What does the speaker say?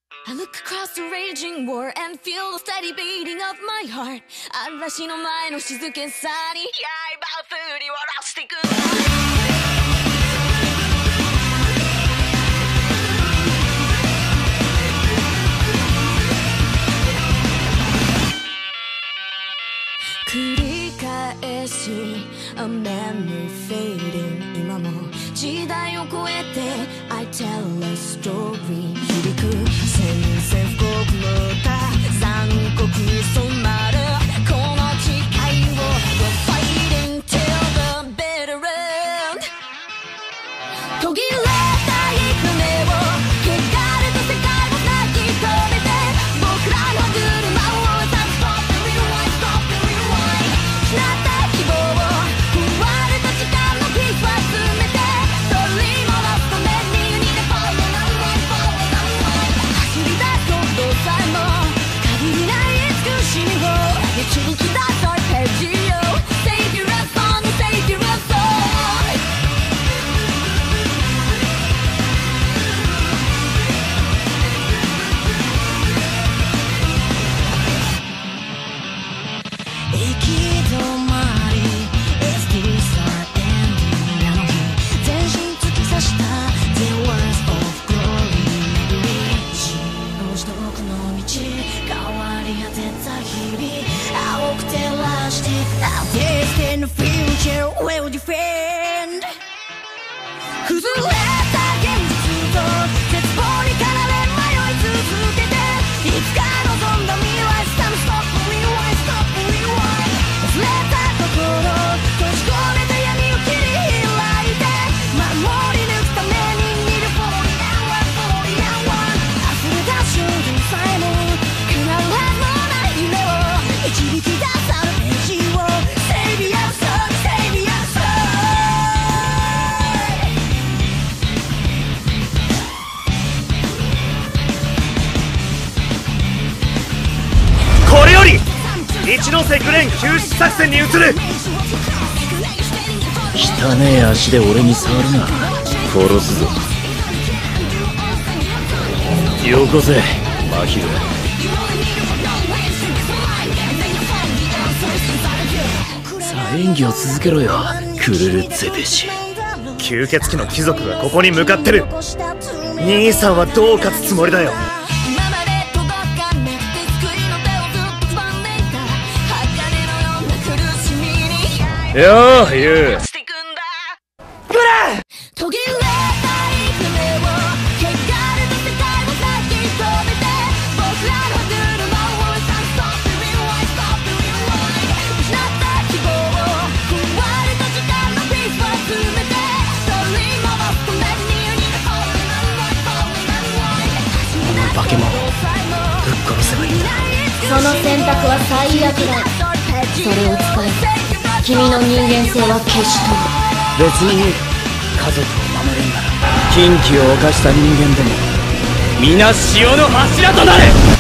I look across the raging war and feel the steady beating of my heart 嵐の前の静けさに刃を振り下ろしていく繰り返し A memory fading 今も時代を超えて I tell a story 響く宣戦布告の歌残酷に染まるこの誓いを We're fighting till the bitter end 途切れたい船を汚れた世界を泣き止めて僕らの車を Stop the rewind Stop the rewind 失った希望を奪われた時間のピースは集めて取り戻すために You need a follow on line follow on line 走り出すことさえも限りない慈しみを導き出そうページを Save your own song Save your own song 行き止まり Is this our ending あの日全身突き刺した The words of glory 巡り死の下奥の道変わり果てた日々青く照らして I'll taste in the future will defend 崩れた現実と絶望に駆られ迷い続けていつか望んだ未来 Time stop rewind stop rewind 忘れた心閉じ込めた闇を切り開いて守り抜くために Need a falling hour falling hour 溢れた瞬間さえも叶うはずのない夢を導き出されるページを Save your soul Save your soul これより一ノ瀬グレン救出作戦に移る。 汚ねえ足で俺に触るな。殺すぞ。よこせマヒル。さあ演技を続けろよクルルゼペシ。 吸血鬼の貴族がここに向かってる。兄さんはどう勝つつもりだよ。 今まで届かなくて救いの手をずっと掴んでいた鋼のような苦しみによーユー。 してくんだ途切れたい船を汚れた世界を泣き止めて僕らの車を Stop the rewind Stop the rewind 失った希望を奪われた時間のピースを集めて取り戻すために You need a falling on line falling on line 化け物ぶっ殺せばいいんだ。 その選択は最悪だ。それを使えば君の人間性は消し飛ぶ。 別に家族を守れんなら禁忌を犯した人間でも皆潮の柱となれ。